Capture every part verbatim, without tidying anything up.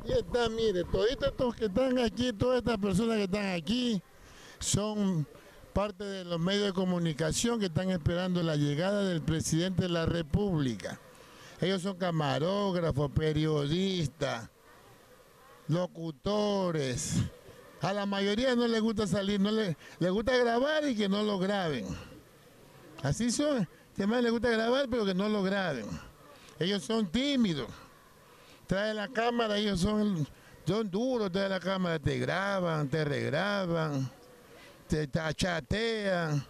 Y está, mire, toditos estos que están aquí, todas estas personas que están aquí, son parte de los medios de comunicación que están esperando la llegada del presidente de la República. Ellos son camarógrafos, periodistas, locutores. A la mayoría no les gusta salir, no les, les gusta grabar y que no lo graben. Así son, que más les gusta grabar pero que no lo graben. Ellos son tímidos. Traen la cámara, ellos son, son duros, traen la cámara, te graban, te regraban, te, te chatean.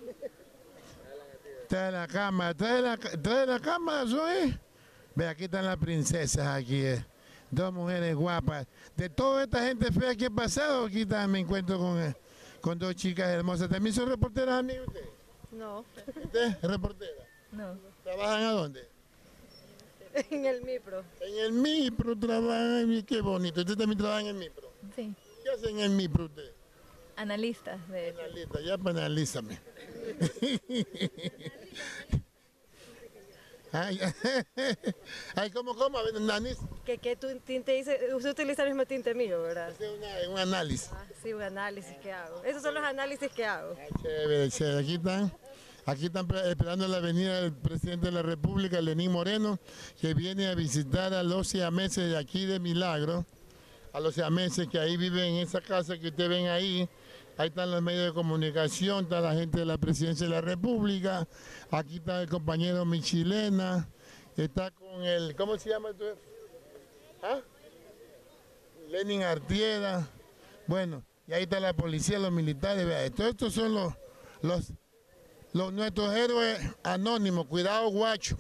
Trae la cámara, trae la, trae la cámara, ¿eso es? Ve, aquí están las princesas, aquí eh. dos mujeres guapas. De toda esta gente fea que he pasado, aquí también me encuentro con, eh, con dos chicas hermosas. ¿También son reporteras, amigas ustedes? No. ¿Usted es reportera? No. ¿Trabajan a dónde? En el MIPRO. En el MIPRO trabajan, qué bonito. ¿Usted también trabaja en el MIPRO? Sí. ¿Qué hacen en el MIPRO usted? Analistas, de hecho. Analista, ya penalízame. Ay, ay, ¿cómo, cómo? A ver, nanis. ¿Qué, qué tu tinte dice? Usted utiliza el mismo tinte mío, ¿verdad? Hace una- un análisis. Ah, sí, un análisis que hago. Esos son los análisis que hago. Ah, chévere, chévere. Aquí están, aquí están pre- esperando la venida del presidente de la República, Lenín Moreno, que viene a visitar a los siameses de aquí de Milagro, a los siameses que ahí viven en esa casa que ustedes ven ahí. Ahí están los medios de comunicación, está la gente de la Presidencia de la República, aquí está el compañero Michilena, está con el, ¿cómo se llama tu? ¿Ah? Lenin Artieda, bueno, y ahí está la policía, los militares, vea, todos estos son los, los, los nuestros héroes anónimos, cuidado guacho.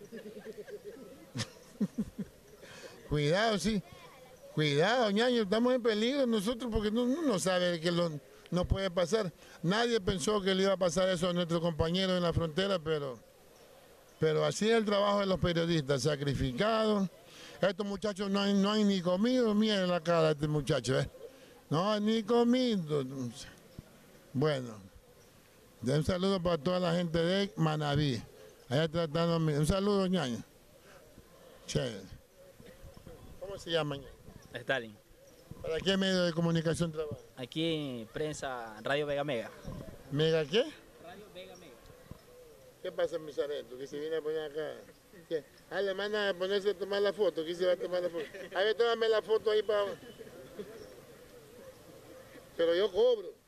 Cuidado, sí, cuidado, ñaño, estamos en peligro nosotros porque uno no, no sabe que lo, no puede pasar. Nadie pensó que le iba a pasar eso a nuestros compañeros en la frontera, pero, pero así es el trabajo de los periodistas, sacrificados. Estos muchachos no han, no han ni comido, miren la cara de este muchacho, ¿eh? No han ni comido. Bueno, un saludo para toda la gente de Manabí. Allá tratando, un saludo, ñaño. Chévere. ¿Cómo se llama, ñaño? Stalin. ¿Para qué medio de comunicación trabaja? Aquí prensa Radio Vega Mega. ¿Mega qué? Radio Vega Mega. ¿Qué pasa, mi sargento? Que se viene a poner acá. ¿Qué? Ah, le mandan a ponerse a tomar la foto. ¿Quién se va a tomar la foto? A ver, tómame la foto ahí para... Pero yo cobro.